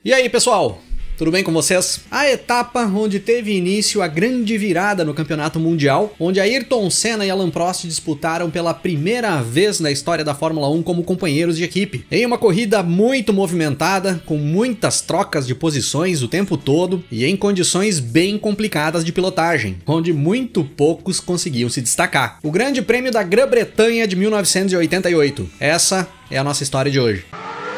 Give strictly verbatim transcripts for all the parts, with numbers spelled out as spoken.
E aí, pessoal? Tudo bem com vocês? A etapa onde teve início a grande virada no Campeonato Mundial, onde Ayrton Senna e Alain Prost disputaram pela primeira vez na história da Fórmula um como companheiros de equipe. Em uma corrida muito movimentada, com muitas trocas de posições o tempo todo e em condições bem complicadas de pilotagem, onde muito poucos conseguiam se destacar. O Grande Prêmio da Grã-Bretanha de mil novecentos e oitenta e oito. Essa é a nossa história de hoje.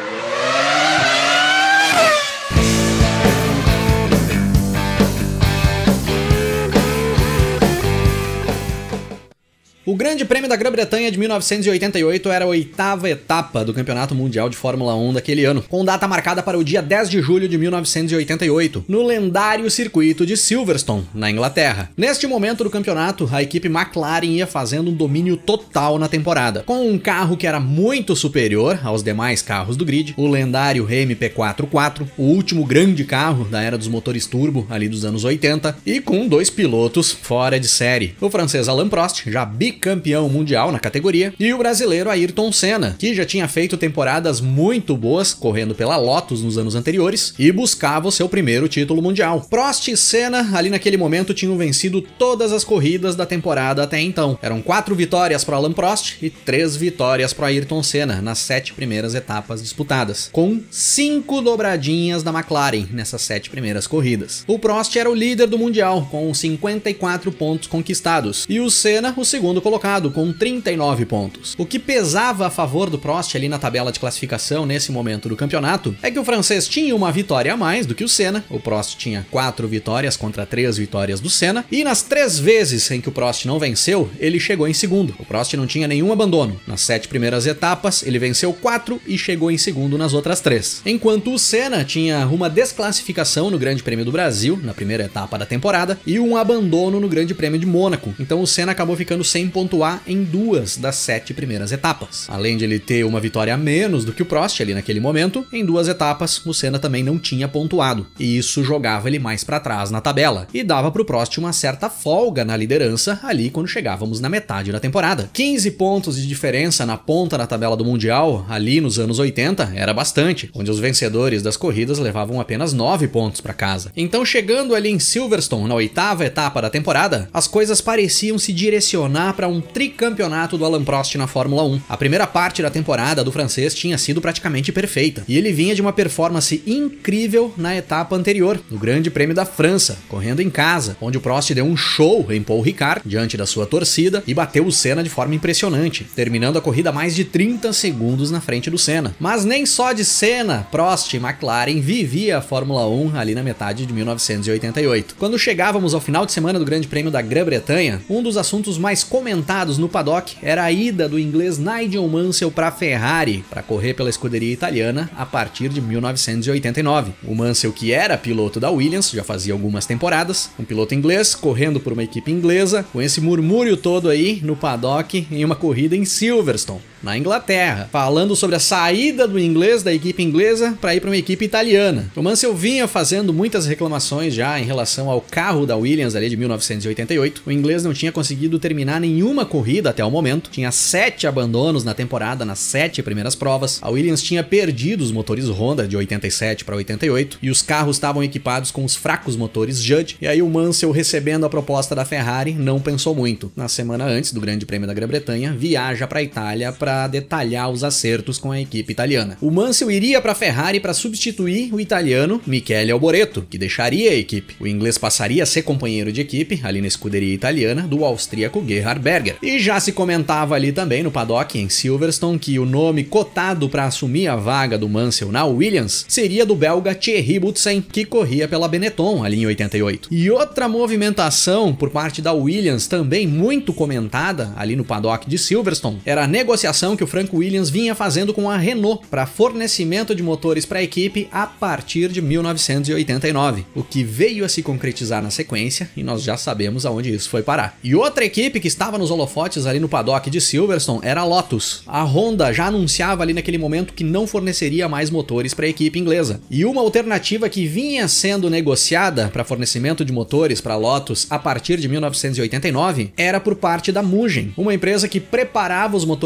O Grande Prêmio da Grã-Bretanha de mil novecentos e oitenta e oito era a oitava etapa do Campeonato Mundial de Fórmula um daquele ano, com data marcada para o dia dez de julho de mil novecentos e oitenta e oito, no lendário circuito de Silverstone, na Inglaterra. Neste momento do campeonato, a equipe McLaren ia fazendo um domínio total na temporada, com um carro que era muito superior aos demais carros do grid, o lendário M P quarenta e quatro, o último grande carro da era dos motores turbo ali dos anos oitenta, e com dois pilotos fora de série, o francês Alain Prost, já bicampeão campeão mundial na categoria, e o brasileiro Ayrton Senna, que já tinha feito temporadas muito boas correndo pela Lotus nos anos anteriores e buscava o seu primeiro título mundial. Prost e Senna ali naquele momento tinham vencido todas as corridas da temporada até então. Eram quatro vitórias para Alain Prost e três vitórias para Ayrton Senna nas sete primeiras etapas disputadas, com cinco dobradinhas da McLaren nessas sete primeiras corridas. O Prost era o líder do mundial com cinquenta e quatro pontos conquistados e o Senna o segundo colocado com trinta e nove pontos. O que pesava a favor do Prost ali na tabela de classificação nesse momento do campeonato é que o francês tinha uma vitória a mais do que o Senna. O Prost tinha quatro vitórias contra três vitórias do Senna, e nas três vezes em que o Prost não venceu, ele chegou em segundo. O Prost não tinha nenhum abandono. Nas sete primeiras etapas, ele venceu quatro e chegou em segundo nas outras três. Enquanto o Senna tinha uma desclassificação no Grande Prêmio do Brasil, na primeira etapa da temporada, e um abandono no Grande Prêmio de Mônaco. Então o Senna acabou ficando sem pontuar em duas das sete primeiras etapas. Além de ele ter uma vitória a menos do que o Prost ali naquele momento, em duas etapas o Senna também não tinha pontuado, e isso jogava ele mais para trás na tabela, e dava para o Prost uma certa folga na liderança ali quando chegávamos na metade da temporada. quinze pontos de diferença na ponta da tabela do Mundial ali nos anos oitenta era bastante, onde os vencedores das corridas levavam apenas nove pontos para casa. Então, chegando ali em Silverstone, na oitava etapa da temporada, as coisas pareciam se direcionar para um tricampeonato do Alain Prost na Fórmula um. A primeira parte da temporada do francês tinha sido praticamente perfeita, e ele vinha de uma performance incrível na etapa anterior, no Grande Prêmio da França, correndo em casa, onde o Prost deu um show em Paul Ricard, diante da sua torcida, e bateu o Senna de forma impressionante, terminando a corrida mais de trinta segundos na frente do Senna. Mas nem só de Senna, Prost e McLaren vivia a Fórmula um ali na metade de mil novecentos e oitenta e oito. Quando chegávamos ao final de semana do Grande Prêmio da Grã-Bretanha, um dos assuntos mais comentados no paddock era a ida do inglês Nigel Mansell para a Ferrari para correr pela escuderia italiana a partir de mil novecentos e oitenta e nove. O Mansell, que era piloto da Williams, já fazia algumas temporadas, um piloto inglês correndo por uma equipe inglesa, com esse murmúrio todo aí no paddock em uma corrida em Silverstone, na Inglaterra, falando sobre a saída do inglês da equipe inglesa para ir para uma equipe italiana. O Mansell vinha fazendo muitas reclamações já em relação ao carro da Williams ali de mil novecentos e oitenta e oito. O inglês não tinha conseguido terminar nenhuma corrida até o momento, tinha sete abandonos na temporada nas sete primeiras provas. A Williams tinha perdido os motores Honda de oitenta e sete para oitenta e oito e os carros estavam equipados com os fracos motores Judd, e aí o Mansell, recebendo a proposta da Ferrari, não pensou muito. Na semana antes do Grande Prêmio da Grã-Bretanha, viaja para a Itália para detalhar os acertos com a equipe italiana. O Mansell iria para a Ferrari para substituir o italiano Michele Alboreto, que deixaria a equipe. O inglês passaria a ser companheiro de equipe ali na escuderia italiana do austríaco Gerhard Berger. E já se comentava ali também no paddock em Silverstone que o nome cotado para assumir a vaga do Mansell na Williams seria do belga Thierry Boutsen, que corria pela Benetton ali em oitenta e oito. E outra movimentação por parte da Williams, também muito comentada ali no paddock de Silverstone, era a negociação que o Frank Williams vinha fazendo com a Renault para fornecimento de motores para a equipe a partir de mil novecentos e oitenta e nove, o que veio a se concretizar na sequência, e nós já sabemos aonde isso foi parar. E outra equipe que estava nos holofotes ali no paddock de Silverstone era a Lotus. A Honda já anunciava ali naquele momento que não forneceria mais motores para a equipe inglesa, e uma alternativa que vinha sendo negociada para fornecimento de motores para a Lotus a partir de mil novecentos e oitenta e nove era por parte da Mugen, uma empresa que preparava os motores Honda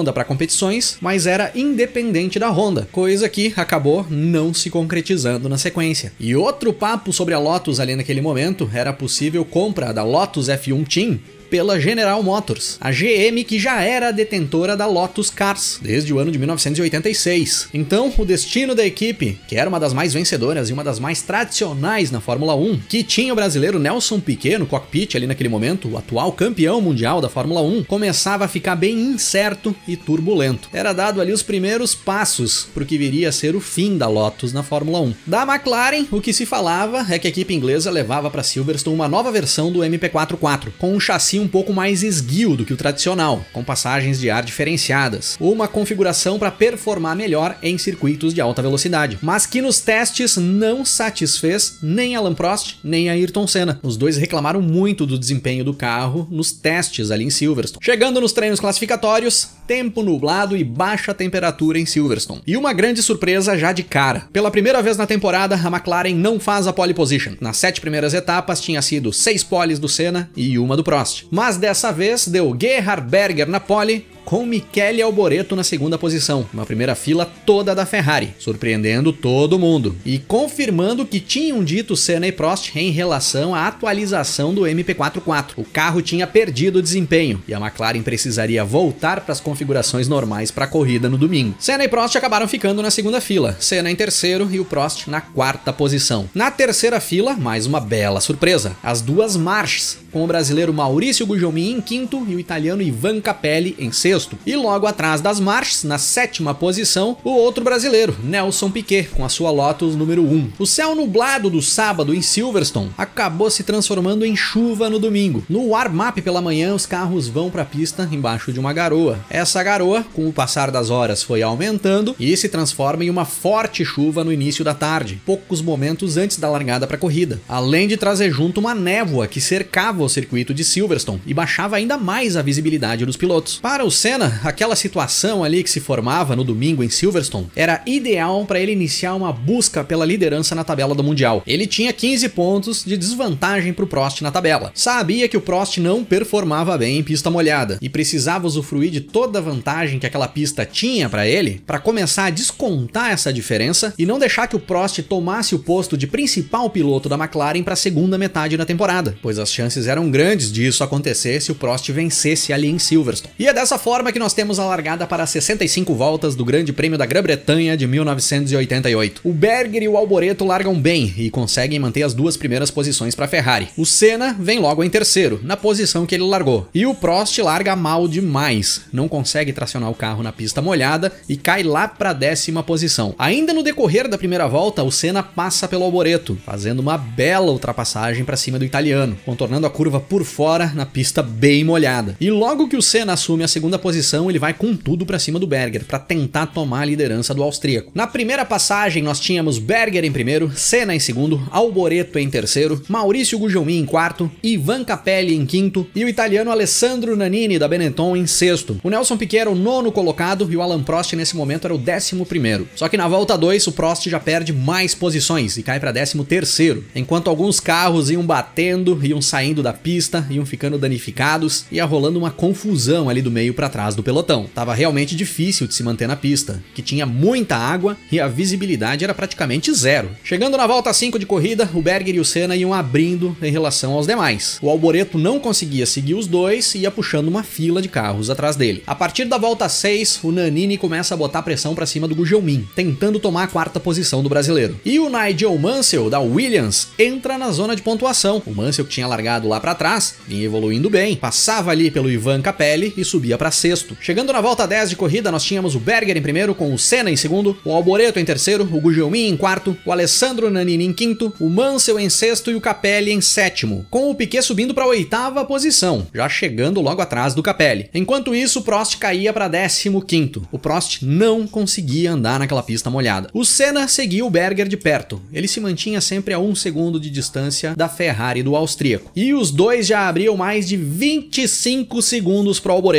Honda para competições, mas era independente da Honda, coisa que acabou não se concretizando na sequência. E outro papo sobre a Lotus ali naquele momento era a possível compra da Lotus F um Team pela General Motors, a G M que já era a detentora da Lotus Cars desde o ano de mil novecentos e oitenta e seis. Então, o destino da equipe, que era uma das mais vencedoras e uma das mais tradicionais na Fórmula um, que tinha o brasileiro Nelson Piquet no cockpit ali naquele momento, o atual campeão mundial da Fórmula um, começava a ficar bem incerto e turbulento. Era dado ali os primeiros passos para o que viria a ser o fim da Lotus na Fórmula um. Da McLaren, o que se falava é que a equipe inglesa levava para Silverstone uma nova versão do M P quatro quatro, com um chassi um pouco mais esguio do que o tradicional, com passagens de ar diferenciadas, uma configuração para performar melhor em circuitos de alta velocidade, mas que nos testes não satisfez nem Alain Prost nem Ayrton Senna. Os dois reclamaram muito do desempenho do carro nos testes ali em Silverstone. Chegando nos treinos classificatórios, tempo nublado e baixa temperatura em Silverstone. E uma grande surpresa já de cara. Pela primeira vez na temporada, a McLaren não faz a pole position. Nas sete primeiras etapas tinha sido seis poles do Senna e uma do Prost. Mas dessa vez deu Gerhard Berger na pole, com Michele Alboreto na segunda posição, uma primeira fila toda da Ferrari, surpreendendo todo mundo e confirmando o que tinham dito Senna e Prost em relação à atualização do M P quatro quatro. O carro tinha perdido desempenho e a McLaren precisaria voltar para as configurações normais para a corrida no domingo. Senna e Prost acabaram ficando na segunda fila, Senna em terceiro e o Prost na quarta posição. Na terceira fila, mais uma bela surpresa, as duas marchas, com o brasileiro Maurício Gugelmin em quinto e o italiano Ivan Capelli em sexto. E logo atrás das marchas, na sétima posição, o outro brasileiro, Nelson Piquet, com a sua Lotus número um. O céu nublado do sábado em Silverstone acabou se transformando em chuva no domingo. No warm-up pela manhã, os carros vão para a pista embaixo de uma garoa. Essa garoa, com o passar das horas, foi aumentando e se transforma em uma forte chuva no início da tarde, poucos momentos antes da largada para a corrida, além de trazer junto uma névoa que cercava o circuito de Silverstone e baixava ainda mais a visibilidade dos pilotos. Para o Senna, aquela situação ali que se formava no domingo em Silverstone era ideal para ele iniciar uma busca pela liderança na tabela do Mundial. Ele tinha quinze pontos de desvantagem para o Prost na tabela. Sabia que o Prost não performava bem em pista molhada e precisava usufruir de toda a vantagem que aquela pista tinha para ele para começar a descontar essa diferença e não deixar que o Prost tomasse o posto de principal piloto da McLaren para a segunda metade da temporada, pois as chances eram grandes disso acontecer se o Prost vencesse ali em Silverstone. E é dessa forma que nós temos a largada para sessenta e cinco voltas do Grande Prêmio da Grã-Bretanha de mil novecentos e oitenta e oito. O Berger e o Alboreto largam bem e conseguem manter as duas primeiras posições para a Ferrari. O Senna vem logo em terceiro, na posição que ele largou. E o Prost larga mal demais, não consegue tracionar o carro na pista molhada e cai lá para a décima posição. Ainda no decorrer da primeira volta, o Senna passa pelo Alboreto, fazendo uma bela ultrapassagem para cima do italiano, contornando a curva por fora na pista bem molhada. E logo que o Senna assume a segunda posição, ele vai com tudo para cima do Berger, para tentar tomar a liderança do austríaco. Na primeira passagem, nós tínhamos Berger em primeiro, Senna em segundo, Alboreto em terceiro, Maurício Gugelmin em quarto, Ivan Capelli em quinto e o italiano Alessandro Nannini da Benetton em sexto. O Nelson Piquet era o nono colocado e o Alain Prost nesse momento era o décimo primeiro. Só que na volta dois, o Prost já perde mais posições e cai para décimo terceiro, enquanto alguns carros iam batendo, iam saindo da pista, iam ficando danificados, ia rolando uma confusão ali do meio para trás do pelotão. Tava realmente difícil de se manter na pista, que tinha muita água e a visibilidade era praticamente zero. Chegando na volta cinco de corrida, o Berger e o Senna iam abrindo em relação aos demais. O Alboreto não conseguia seguir os dois e ia puxando uma fila de carros atrás dele. A partir da volta seis, o Nannini começa a botar pressão para cima do Gugelmin, tentando tomar a quarta posição do brasileiro. E o Nigel Mansell, da Williams, entra na zona de pontuação. O Mansell, que tinha largado lá para trás, vinha evoluindo bem, passava ali pelo Ivan Capelli e subia para sexto. Chegando na volta dez de corrida, nós tínhamos o Berger em primeiro, com o Senna em segundo, o Alboreto em terceiro, o Gugelmin em quarto, o Alessandro Nannini em quinto, o Mansell em sexto e o Capelli em sétimo, com o Piquet subindo para a oitava posição, já chegando logo atrás do Capelli. Enquanto isso, o Prost caía para décimo quinto. O Prost não conseguia andar naquela pista molhada. O Senna seguia o Berger de perto. Ele se mantinha sempre a um segundo de distância da Ferrari do austríaco. E os dois já abriam mais de vinte e cinco segundos para o Alboreto. Com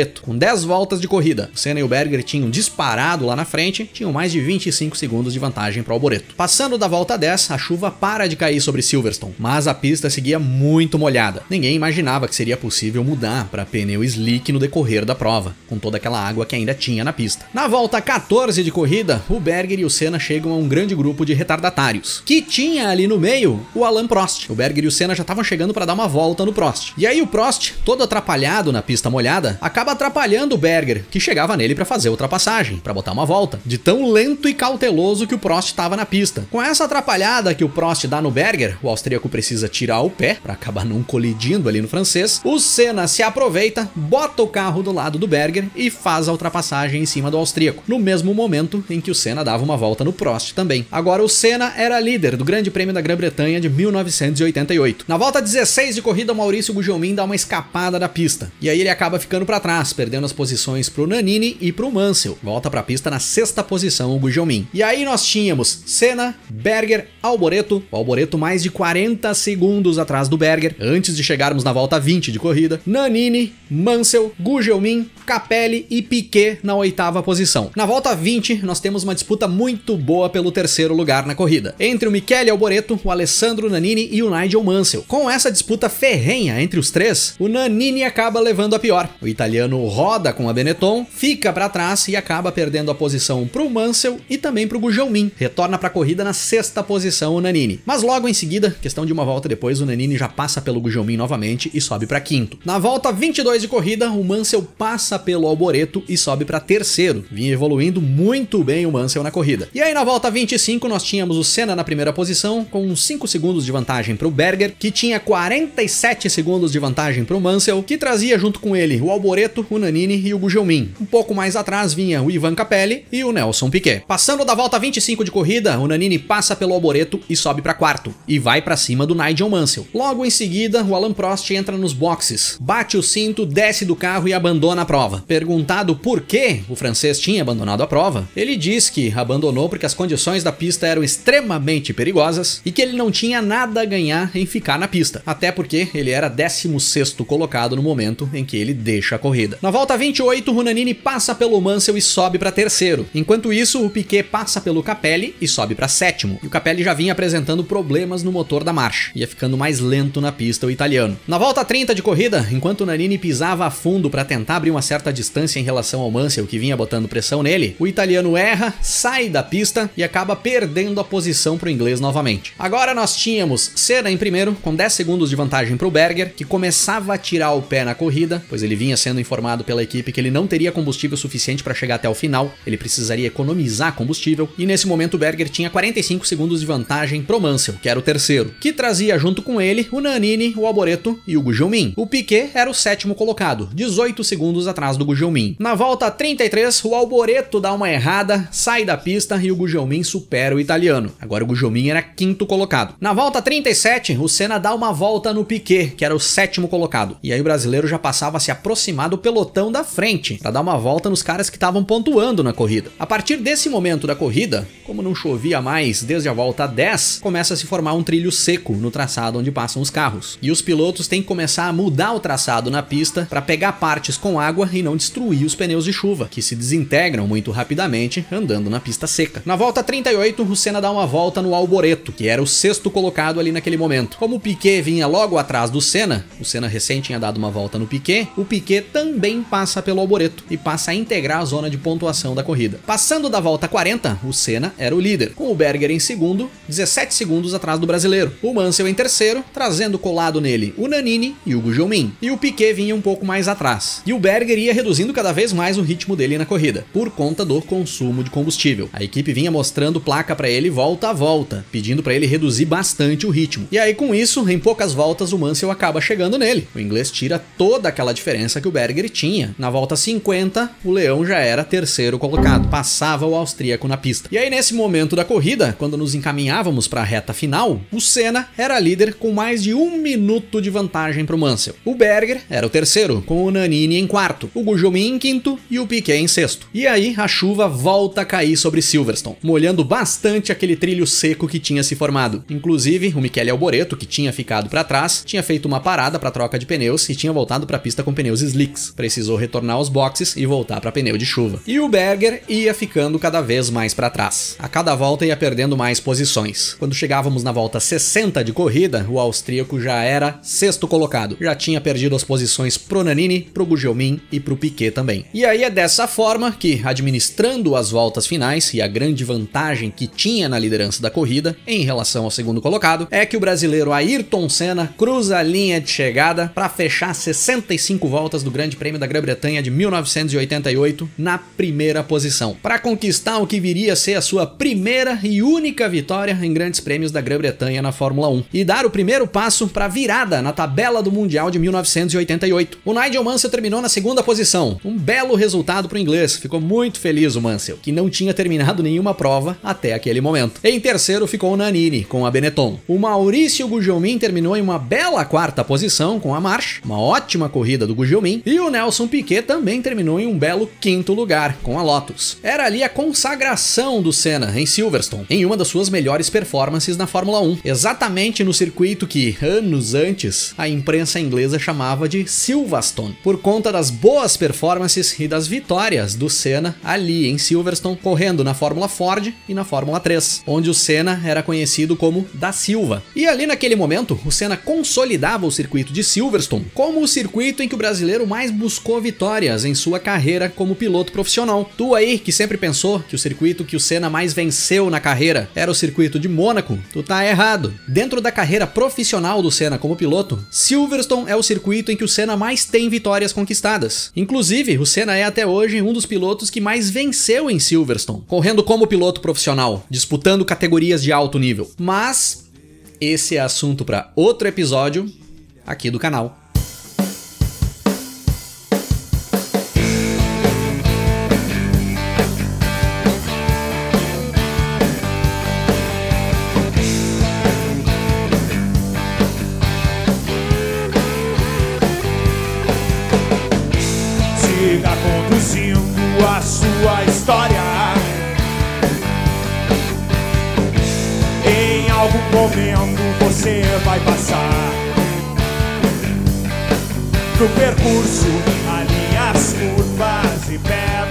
dez voltas de corrida. O Senna e o Berger tinham disparado lá na frente, tinham mais de vinte e cinco segundos de vantagem para o Alboreto. Passando da volta dez, a chuva para de cair sobre Silverstone, mas a pista seguia muito molhada. Ninguém imaginava que seria possível mudar para pneu slick no decorrer da prova, com toda aquela água que ainda tinha na pista. Na volta quatorze de corrida, o Berger e o Senna chegam a um grande grupo de retardatários, que tinha ali no meio o Alain Prost. O Berger e o Senna já estavam chegando para dar uma volta no Prost. E aí o Prost, todo atrapalhado na pista molhada, acaba atrapalhando o Berger, que chegava nele para fazer ultrapassagem, para botar uma volta, de tão lento e cauteloso que o Prost estava na pista. Com essa atrapalhada que o Prost dá no Berger, o austríaco precisa tirar o pé para acabar não colidindo ali no francês. O Senna se aproveita, bota o carro do lado do Berger e faz a ultrapassagem em cima do austríaco, no mesmo momento em que o Senna dava uma volta no Prost também. Agora o Senna era líder do Grande Prêmio da Grã-Bretanha de mil novecentos e oitenta e oito. Na volta dezesseis de corrida, o Maurício Gugelmin dá uma escapada da pista, e aí ele acaba ficando para trás, perdendo as posições pro Nannini e pro Mansell. Volta para a pista na sexta posição o Gugelmin. E aí nós tínhamos Senna, Berger, Alboreto, o Alboreto mais de quarenta segundos atrás do Berger, antes de chegarmos na volta vinte de corrida, Nannini, Mansell, Gugelmin, Capelli e Piquet na oitava posição. Na volta vinte, nós temos uma disputa muito boa pelo terceiro lugar na corrida, entre o Michele Alboreto, o Alessandro Nannini e o Nigel Mansell. Com essa disputa ferrenha entre os três, o Nannini acaba levando a pior. O italiano roda com a Benetton, fica para trás e acaba perdendo a posição pro Mansell e também pro Gugelmin. Retorna para a corrida na sexta posição o Nannini. Mas logo em seguida, questão de uma volta depois, o Nannini já passa pelo Gugelmin novamente e sobe para quinto. Na volta vinte e dois de corrida, o Mansell passa pelo Alboreto e sobe para terceiro. Vinha evoluindo muito bem o Mansell na corrida. E aí na volta vinte e cinco nós tínhamos o Senna na primeira posição, com cinco segundos de vantagem para o Berger, que tinha quarenta e sete segundos de vantagem para o Mansell, que trazia junto com ele o Alboreto, o Nannini e o Gugelmin. Um pouco mais atrás vinha o Ivan Capelli e o Nelson Piquet. Passando da volta vinte e cinco de corrida, o Nannini passa pelo Alboreto e sobe para quarto, e vai para cima do Nigel Mansell. Logo em seguida, o Alain Prost entra nos boxes, bate o cinto, desce do carro e abandona a prova. Perguntado por que o francês tinha abandonado a prova, ele diz que abandonou porque as condições da pista eram extremamente perigosas e que ele não tinha nada a ganhar em ficar na pista, até porque ele era décimo sexto colocado no momento em que ele deixa a corrida. Na volta vinte e oito, o Nannini passa pelo Mansell e sobe para terceiro. Enquanto isso, o Piquet passa pelo Capelli e sobe para sétimo. E o Capelli já vinha apresentando problemas no motor da marcha, ia ficando mais lento na pista o italiano. Na volta trinta de corrida, enquanto o Nannini pisava a fundo para tentar abrir uma certa distância em relação ao Mansell, que vinha botando pressão nele, o italiano erra, sai da pista e acaba perdendo a posição para o inglês novamente. Agora nós tínhamos Senna em primeiro, com dez segundos de vantagem para o Berger, que começava a tirar o pé na corrida, pois ele vinha sendo informado pela equipe que ele não teria combustível suficiente para chegar até o final, ele precisaria economizar combustível, e nesse momento o Berger tinha quarenta e cinco segundos de vantagem pro Mansell, que era o terceiro, que trazia junto com ele o Nannini, o Alboreto e o Gugelmin. O Piquet era o sétimo colocado, dezoito segundos atrás do Gugelmin. Na volta trinta e três, o Alboreto dá uma errada, sai da pista e o Gugelmin supera o italiano. Agora o Gugelmin era quinto colocado. Na volta trinta e sete, o Senna dá uma volta no Piquet, que era o sétimo colocado. E aí o brasileiro já passava a se aproximar do pelotão da frente, para dar uma volta nos caras que estavam pontuando na corrida. A partir desse momento da corrida, como não chovia mais desde a volta dez, começa a se formar um trilho seco no traçado onde passam os carros. E os pilotos têm que começar a mudar o traçado na pista para pegar partes com água e não destruir os pneus de chuva, que se desintegram muito rapidamente andando na pista seca. Na volta trinta e oito, o Senna dá uma volta no Alboreto, que era o sexto colocado ali naquele momento. Como o Piquet vinha logo atrás do Senna, o Senna recém tinha dado uma volta no Piquet, o Piquet também passa pelo Alboreto e passa a integrar a zona de pontuação da corrida. Passando da volta quarenta, o Senna era o líder, com o Berger em segundo, dezessete segundos atrás do brasileiro. O Mansell em terceiro, trazendo colado nele o Nannini e o Gugelmin. E o Piquet vinha um pouco mais atrás. E o Berger ia reduzindo cada vez mais o ritmo dele na corrida, por conta do consumo de combustível. A equipe vinha mostrando placa para ele volta a volta, pedindo para ele reduzir bastante o ritmo. E aí com isso, em poucas voltas, o Mansell acaba chegando nele. O inglês tira toda aquela diferença que o Berger tinha. Na volta cinquenta, o Leão já era terceiro colocado, passava o austríaco na pista. E aí nesse momento da corrida, quando nos encaminhávamos para a reta final, o Senna era líder com mais de um minuto de vantagem para o Mansell. O Berger era o terceiro, com o Nannini em quarto, o Gugelmin em quinto e o Piquet em sexto. E aí a chuva volta a cair sobre Silverstone, molhando bastante aquele trilho seco que tinha se formado. Inclusive, o Michele Alboreto, que tinha ficado para trás, tinha feito uma parada para troca de pneus e tinha voltado para a pista com pneus slicks. Precisou precisou retornar aos boxes e voltar para pneu de chuva. E o Berger ia ficando cada vez mais para trás. A cada volta ia perdendo mais posições. Quando chegávamos na volta sessenta de corrida, o austríaco já era sexto colocado. Já tinha perdido as posições pro Nannini, pro Gugelmin e pro Piquet também. E aí é dessa forma que, administrando as voltas finais e a grande vantagem que tinha na liderança da corrida em relação ao segundo colocado, é que o brasileiro Ayrton Senna cruza a linha de chegada para fechar sessenta e cinco voltas do Grande Prêmio da Grã-Bretanha de mil novecentos e oitenta e oito na primeira posição, para conquistar o que viria a ser a sua primeira e única vitória em grandes prêmios da Grã-Bretanha na Fórmula um e dar o primeiro passo para a virada na tabela do Mundial de mil novecentos e oitenta e oito. O Nigel Mansell terminou na segunda posição, um belo resultado para o inglês, ficou muito feliz o Mansell, que não tinha terminado nenhuma prova até aquele momento. Em terceiro ficou o Nannini com a Benetton. O Maurício Gugelmin terminou em uma bela quarta posição com a March, uma ótima corrida do Gugelmin, e o Nelson Piquet também terminou em um belo quinto lugar com a Lotus. Era ali a consagração do Senna em Silverstone, em uma das suas melhores performances na Fórmula um, exatamente no circuito que, anos antes, a imprensa inglesa chamava de Silverstone, por conta das boas performances e das vitórias do Senna ali em Silverstone, correndo na Fórmula Ford e na Fórmula três, onde o Senna era conhecido como da Silva. E ali naquele momento, o Senna consolidava o circuito de Silverstone como o circuito em que o brasileiro mais buscou vitórias em sua carreira como piloto profissional. Tu aí que sempre pensou que o circuito que o Senna mais venceu na carreira era o circuito de Mônaco, tu tá errado. Dentro da carreira profissional do Senna como piloto, Silverstone é o circuito em que o Senna mais tem vitórias conquistadas. Inclusive, o Senna é até hoje um dos pilotos que mais venceu em Silverstone, correndo como piloto profissional, disputando categorias de alto nível. Mas esse é assunto para outro episódio aqui do canal. Siga conduzindo a sua história. Em algum momento você vai passar pro percurso, alinha as curvas e pé